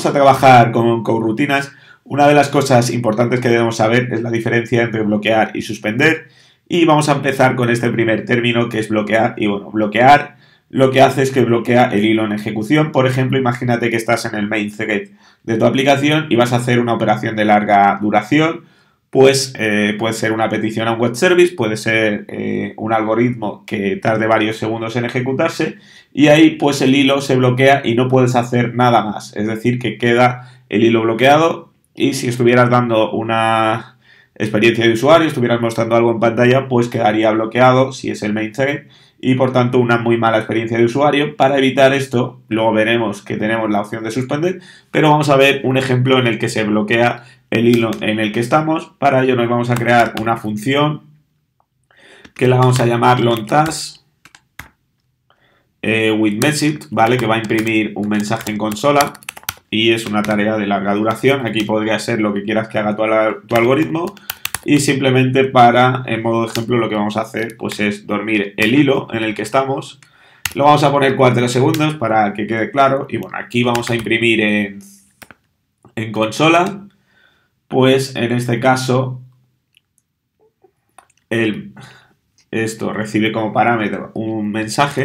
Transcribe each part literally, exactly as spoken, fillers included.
vamos a trabajar con corrutinas, una de las cosas importantes que debemos saber es la diferencia entre bloquear y suspender. Y vamos a empezar con este primer término que es bloquear. Y bueno, bloquear lo que hace es que bloquea el hilo en ejecución. Por ejemplo, imagínate que estás en el main thread de tu aplicación y vas a hacer una operación de larga duración. Pues eh, puede ser una petición a un web service, puede ser eh, un algoritmo que tarde varios segundos en ejecutarse y ahí pues el hilo se bloquea y no puedes hacer nada más. Es decir, que queda el hilo bloqueado y si estuvieras dando una experiencia de usuario, estuvieras mostrando algo en pantalla, pues quedaría bloqueado si es el main thread y por tanto una muy mala experiencia de usuario. Para evitar esto, luego veremos que tenemos la opción de suspender, pero vamos a ver un ejemplo en el que se bloquea el hilo en el que estamos. Para ello nos vamos a crear una función que la vamos a llamar lonetask eh, with message, ¿vale? Que va a imprimir un mensaje en consola y es una tarea de larga duración. Aquí podría ser lo que quieras que haga tu, tu algoritmo y simplemente para, en modo de ejemplo, lo que vamos a hacer pues es dormir el hilo en el que estamos. Lo vamos a poner cuatro segundos para que quede claro y bueno, aquí vamos a imprimir en, en consola. Pues en este caso, el, esto recibe como parámetro un mensaje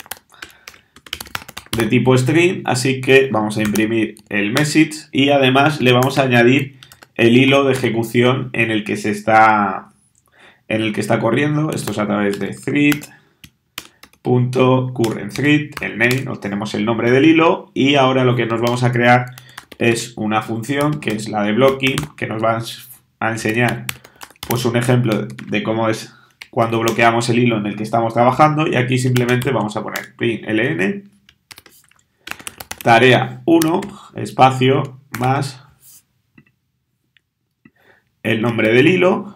de tipo string, así que vamos a imprimir el message y además le vamos a añadir el hilo de ejecución en el que se está, en el que está corriendo. Esto es a través de thread.currentThread, el name, obtenemos el nombre del hilo y ahora lo que nos vamos a crear es una función que es la de blocking, que nos va a enseñar pues un ejemplo de cómo es cuando bloqueamos el hilo en el que estamos trabajando y aquí simplemente vamos a poner println tarea uno espacio más el nombre del hilo.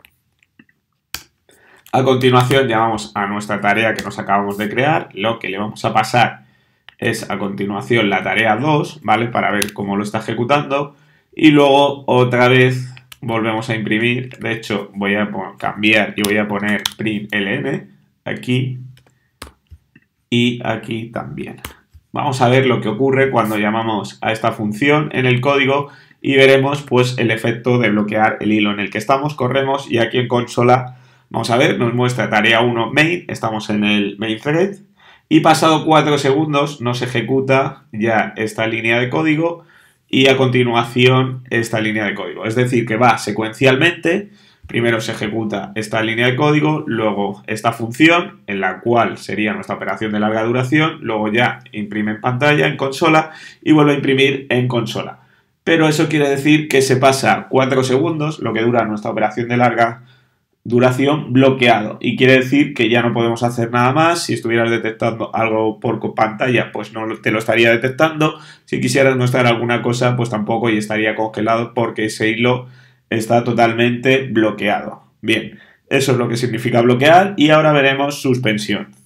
A continuación llamamos a nuestra tarea que nos acabamos de crear, lo que le vamos a pasar es a continuación la tarea dos, ¿vale? Para ver cómo lo está ejecutando. Y luego otra vez volvemos a imprimir. De hecho, voy a cambiar y voy a poner println aquí y aquí también. Vamos a ver lo que ocurre cuando llamamos a esta función en el código y veremos pues el efecto de bloquear el hilo en el que estamos. Corremos y aquí en consola, vamos a ver, nos muestra tarea uno main, estamos en el main thread. Y pasado cuatro segundos nos ejecuta ya esta línea de código y a continuación esta línea de código. Es decir, que va secuencialmente, primero se ejecuta esta línea de código, luego esta función, en la cual sería nuestra operación de larga duración, luego ya imprime en pantalla, en consola, y vuelve a imprimir en consola. Pero eso quiere decir que se pasa cuatro segundos, lo que dura nuestra operación de larga duración, bloqueado y quiere decir que ya no podemos hacer nada más. Si estuvieras detectando algo por pantalla pues no te lo estaría detectando, si quisieras mostrar alguna cosa pues tampoco y estaría congelado porque ese hilo está totalmente bloqueado. Bien, eso es lo que significa bloquear y ahora veremos suspensión.